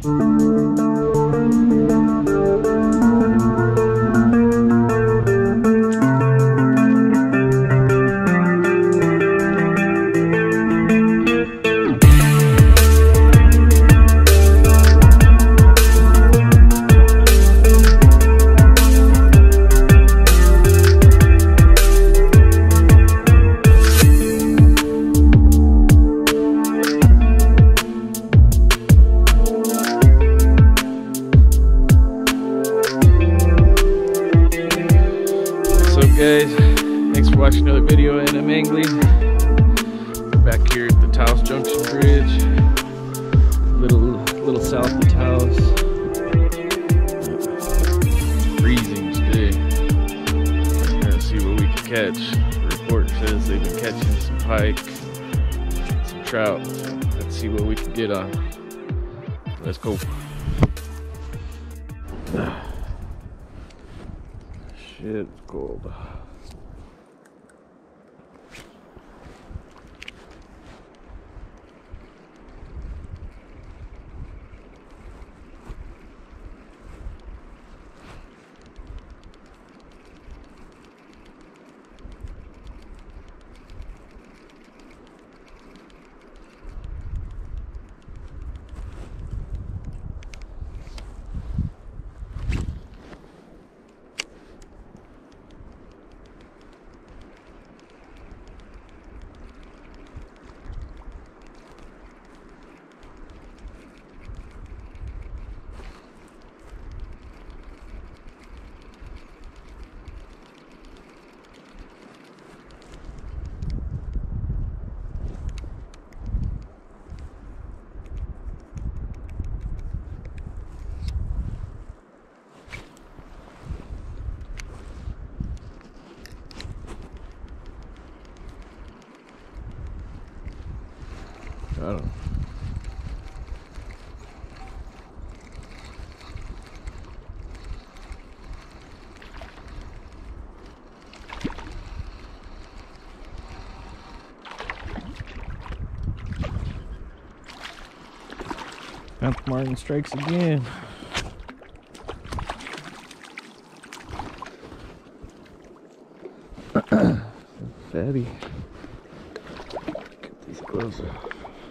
Guys, thanks for watching another video, and I'm angling. Back here at the Taos Junction Bridge, little south of Taos. Freezing today. We're gonna see what we can catch. The report says they've been catching some pike, some trout. Let's see what we can get on. Let's go. Shit, it's cold. Got him. Mount Martin strikes again. Fatty. Get these gloves off.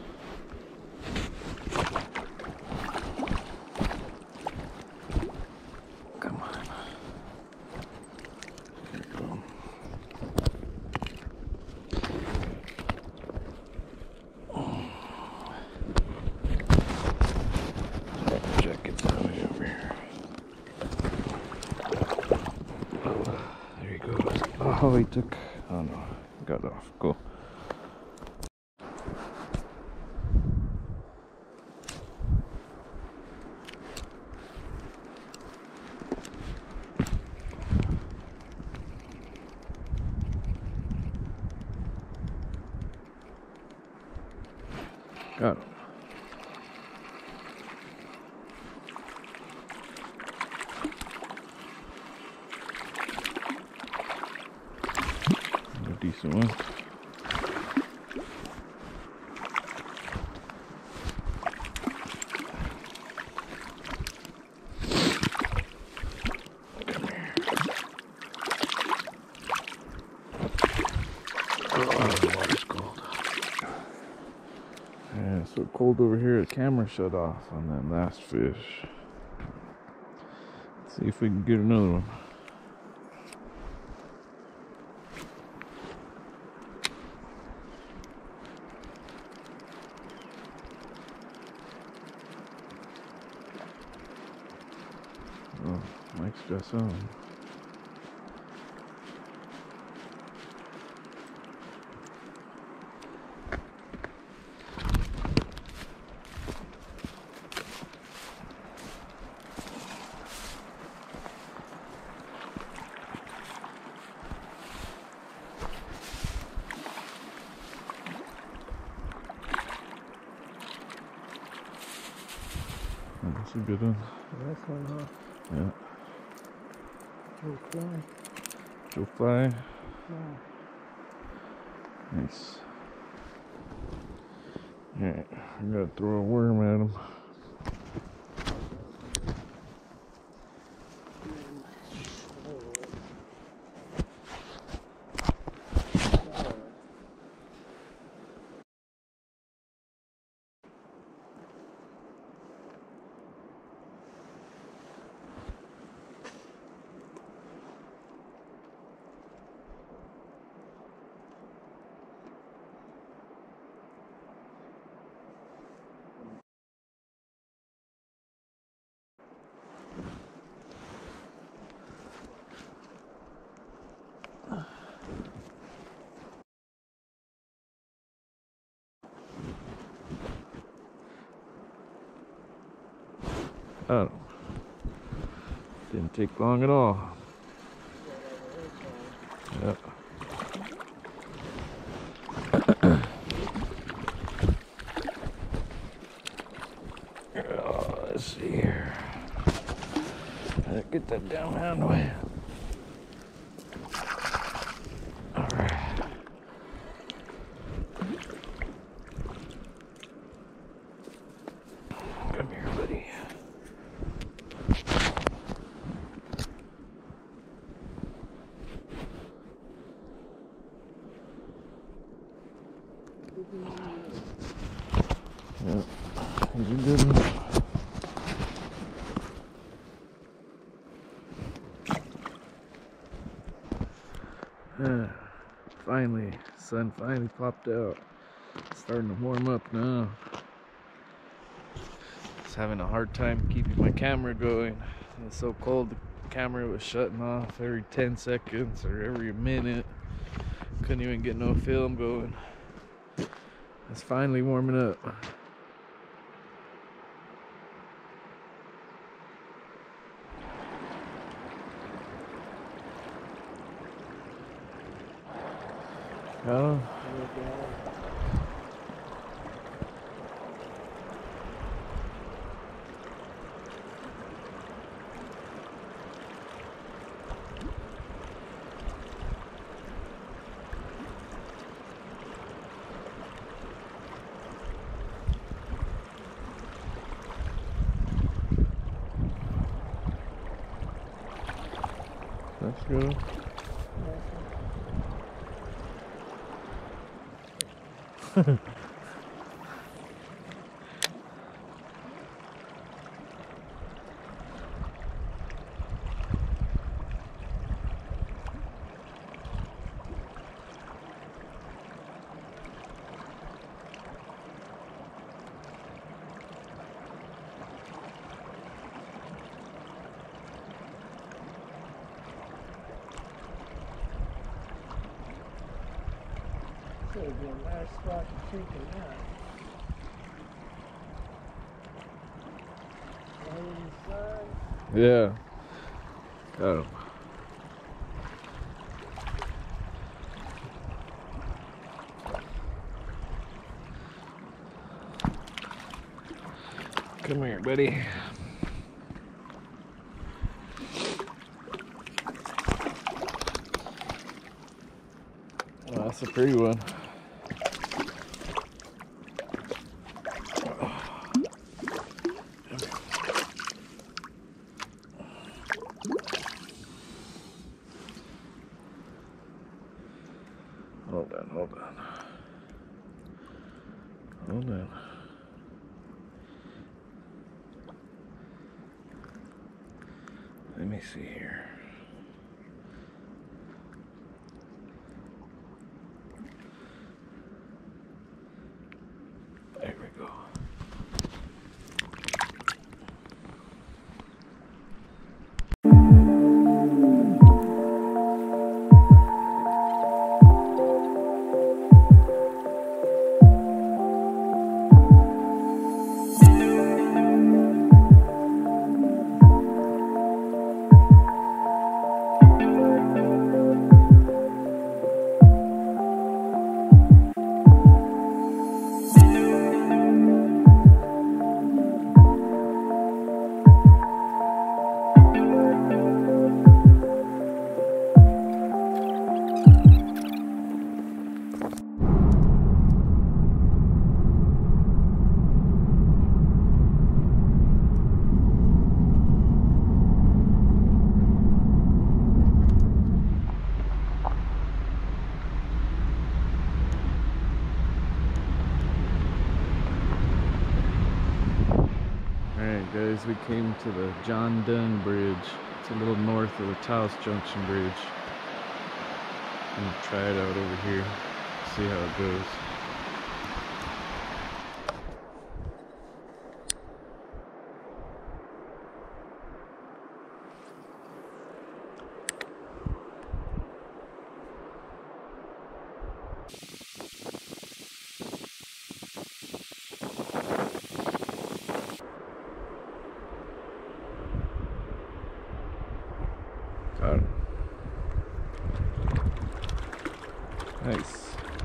Oh, he took, oh no, got off, cool. Got him. Decent one. Come here. Oh, the water's cold. Yeah, it's so cold over here, the camera shut off on that last fish. Let's see if we can get another one. Oh, Mike's just on. Oh, that's a good one. That's one, huh? Yeah. Joe Fly. Joe Fly. Wow. Nice. Alright, I gotta throw a worm at him. Oh, didn't take long at all. Yep. Oh, let's see here. Get that down way. All right. Come here, buddy. Yep. He's a good one. Finally, sun finally popped out. It's starting to warm up now. Just having a hard time keeping my camera going. It's so cold, the camera was shutting off every 10 seconds or every minute. Couldn't even get no film going. It's finally warming up. Oh. Let's go. This would be a nice spot to take a nap. Right in the sun. Yeah. Got him. Come here, buddy. Oh, that's a pretty one. Hold on, hold on. Hold on. Let me see here. There we go. Alright guys, we came to the John Dunn Bridge. It's a little north of the Taos Junction Bridge. I'm gonna try it out over here, see how it goes. Nice.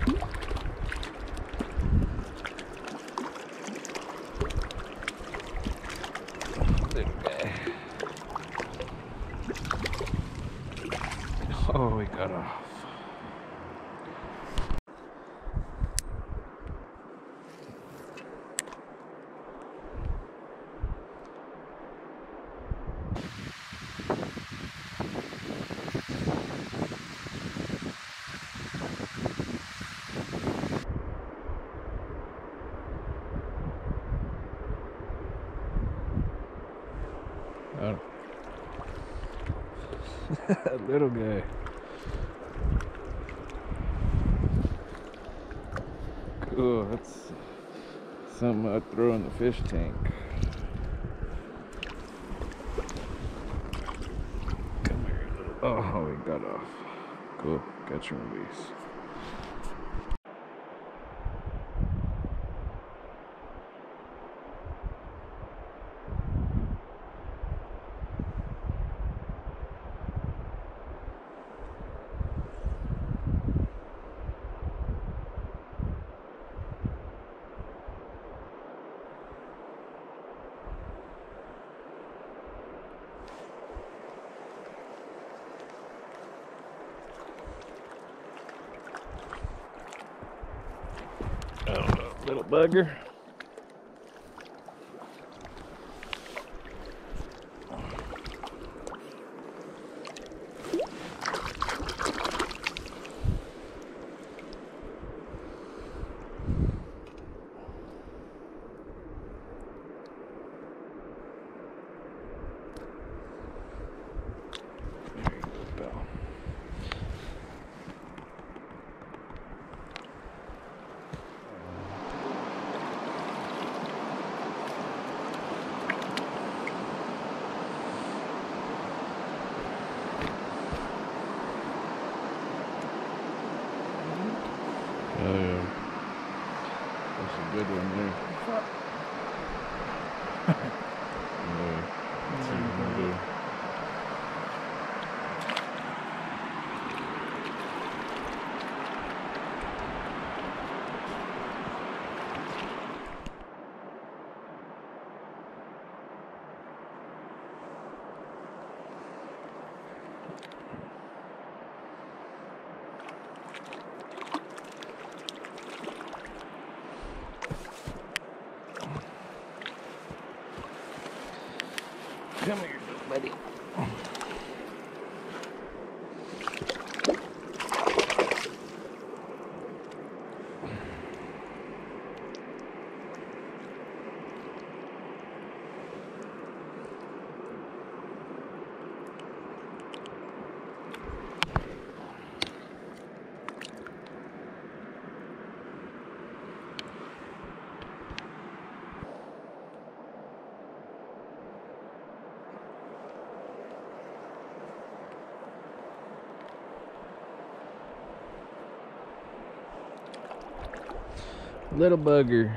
Little guy. Oh, he got off. Oh. Little guy. Cool, that's something I'd throw in the fish tank. Come here, little. Oh, he got off. Cool, catch and release. Oh, little bugger. There you go, pal. Oh yeah, that's a good one there. Yeah, that's what I'm gonna do. Come here, little buddy. Little bugger.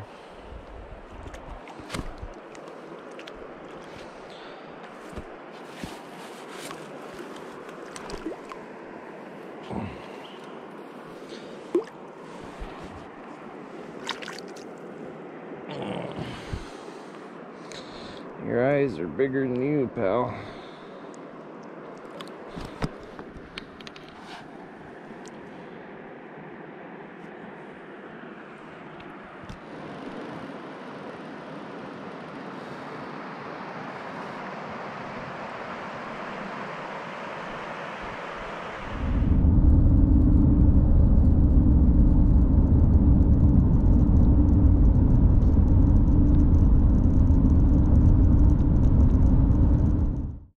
Your eyes are bigger than you, pal.